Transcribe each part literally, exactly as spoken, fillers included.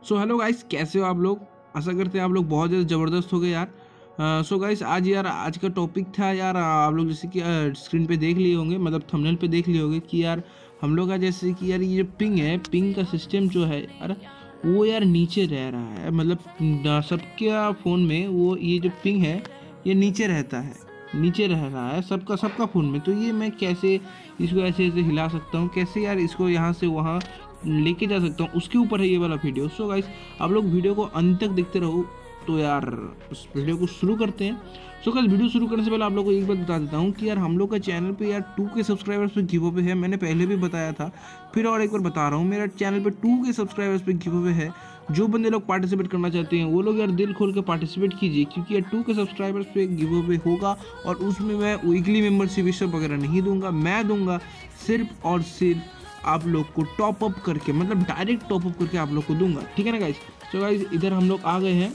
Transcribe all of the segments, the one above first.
So hello guys, कैसे हो आप लोग। आशा करते हैं आप लोग बहुत ज़्यादा ज़बरदस्त हो गए यार। सो गाइस, आज यार आज का टॉपिक था यार, आप लोग जैसे कि स्क्रीन पे देख लिए होंगे, मतलब थंबनेल पे देख लिए होंगे कि यार हम लोग का जैसे कि यार ये जो पिंग है, पिंग का सिस्टम जो है यार वो यार नीचे रह रहा है। मतलब सबके फ़ोन में वो ये जो पिंग है ये नीचे रहता है, नीचे रह रहा है सबका सबका फ़ोन में। तो ये मैं कैसे इसको ऐसे ऐसे हिला सकता हूँ, कैसे यार इसको यहाँ से वहाँ लेके जा सकता हूँ, उसके ऊपर है ये वाला वीडियो। सो गाइस, आप लोग वीडियो को अंत तक देखते रहो। तो यार उस वीडियो को शुरू करते हैं। सो गाइस, वीडियो शुरू करने से पहले आप लोग को एक बात बता देता हूँ कि यार हम लोग का चैनल पे यार टू के सब्सक्राइबर्स पे गिव अवे है। मैंने पहले भी बताया था, फिर और एक बार बता रहा हूँ, मेरा चैनल पे टू के सब्सक्राइबर्स पे गिव अवे है। जो बंदे लोग पार्टिसिपेट करना चाहते हैं वो लोग यार दिल खोल के पार्टिसिपेट कीजिए, क्योंकि यार टू के सब्सक्राइबर्स पे गिव अवे होगा और उसमें मैं वीकली मेंबरशिप सब वगैरह नहीं दूंगा। मैं दूंगा सिर्फ और सिर्फ आप लोग को टॉप अप करके, मतलब डायरेक्ट टॉप अप करके आप लोग को दूंगा, ठीक है ना गाइस। तो गाइस इधर हम लोग आ गए हैं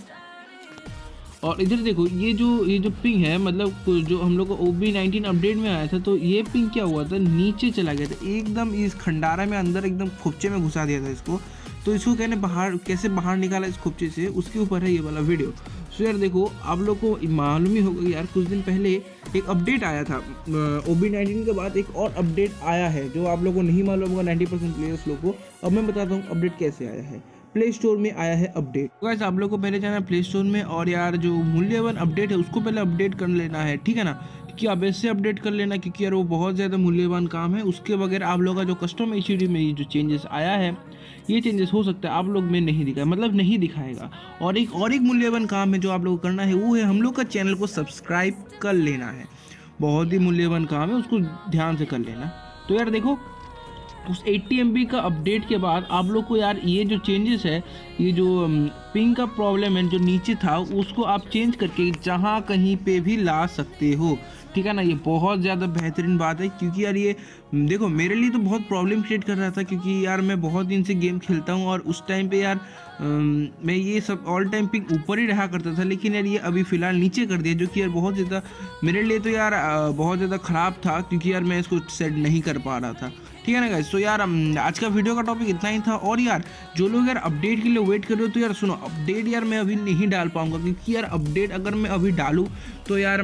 और इधर देखो ये जो ये जो पिंग है, मतलब जो हम लोग को ओ बी नाइनटीन अपडेट में आया था, तो ये पिंग क्या हुआ था, नीचे चला गया था एकदम, इस खंडारा में अंदर एकदम खोपचे में घुसा दिया था इसको। तो इसको कहने बाहर कैसे बाहर निकाला इस खोपचे से, उसके ऊपर है ये वाला वीडियो। सो यार देखो, आप लोग को मालूम ही होगा यार कुछ दिन पहले एक अपडेट आया था ओ बी नाइनटीन के बाद एक और अपडेट आया है, जो आप लोगों को नहीं मालूम होगा नाइन्टी परसेंट प्लेयर्स लोग को। अब मैं बताता हूँ अपडेट कैसे आया है। प्ले स्टोर में आया है अपडेट। तो गाइस, आप लोग को पहले जाना है प्ले स्टोर में, और यार जो मूल्यवान अपडेट है उसको पहले अपडेट कर लेना है, ठीक है ना। क्योंकि आप ऐसे अपडेट कर लेना, क्योंकि यार वो बहुत ज़्यादा मूल्यवान काम है। उसके बगैर आप लोगों का जो कस्टम एच डी में जो चेंजेस आया है, ये चेंजेस हो सकता है आप लोग में नहीं दिखाए, मतलब नहीं दिखाएगा। और एक और एक मूल्यवान काम है जो आप लोग को करना है, वो है हम लोग का चैनल को सब्सक्राइब कर लेना है। बहुत ही मूल्यवान काम है, उसको ध्यान से कर लेना। तो यार देखो, उस एट्टी एम बी का अपडेट के बाद आप लोग को यार ये जो चेंजेस है, ये जो पिंग का प्रॉब्लम है जो नीचे था, उसको आप चेंज करके जहाँ कहीं पे भी ला सकते हो, ठीक है ना। ये बहुत ज़्यादा बेहतरीन बात है, क्योंकि यार ये देखो मेरे लिए तो बहुत प्रॉब्लम क्रिएट कर रहा था, क्योंकि यार मैं बहुत दिन से गेम खेलता हूँ और उस टाइम पे यार मैं ये सब ऑल टाइम पिंग ऊपर ही रहा करता था। लेकिन यार ये अभी फ़िलहाल नीचे कर दिया, जो कि यार बहुत ज़्यादा मेरे लिए तो यार बहुत ज़्यादा ख़राब था, क्योंकि यार मैं इसको सेट नहीं कर पा रहा था, ठीक है ना गाइस। तो यार आज का वीडियो का टॉपिक इतना ही था। और यार जो लोग यार अपडेट के लिए वेट कर रहे हो, तो यार सुनो, अपडेट यार मैं अभी नहीं डाल पाऊंगा, क्योंकि यार अपडेट अगर मैं अभी डालूँ तो यार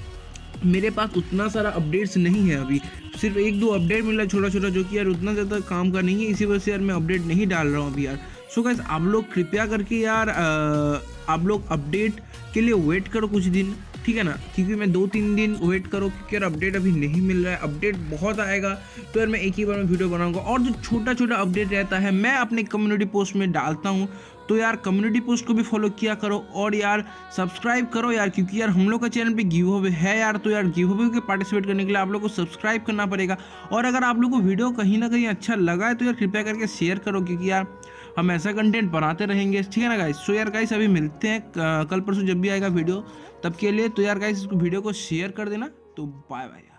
मेरे पास उतना सारा अपडेट्स नहीं है। अभी सिर्फ एक दो अपडेट मिला छोटा छोटा, जो कि यार उतना ज़्यादा काम का नहीं है, इसी वजह से यार मैं अपडेट नहीं डाल रहा हूँ अभी यार। सो गाइस, आप लोग कृपया करके यार आ, आप लोग अपडेट के लिए वेट करो कुछ दिन, ठीक है ना। क्योंकि मैं दो तीन दिन वेट करो, क्योंकि यार अपडेट अभी नहीं मिल रहा है। अपडेट बहुत आएगा तो यार मैं एक ही बार में वीडियो बनाऊंगा। और जो छोटा छोटा अपडेट रहता है मैं अपने कम्युनिटी पोस्ट में डालता हूँ, तो यार कम्युनिटी पोस्ट को भी फॉलो किया करो और यार सब्सक्राइब करो यार, क्योंकि यार हम लोग का चैनल पे गिव अवे है यार। तो यार गिव अवे के पार्टिसिपेट करने के लिए आप लोग को सब्सक्राइब करना पड़ेगा। और अगर आप लोग को वीडियो कहीं ना कहीं अच्छा लगा है तो यार कृपया करके शेयर करो, क्योंकि यार हम ऐसा कंटेंट बनाते रहेंगे, ठीक है ना गाइस। सो यार गाइस, अभी मिलते हैं कल परसों जब भी आएगा वीडियो, तब के लिए तो यार गाइस इसको वीडियो को शेयर कर देना। तो बाय बाय।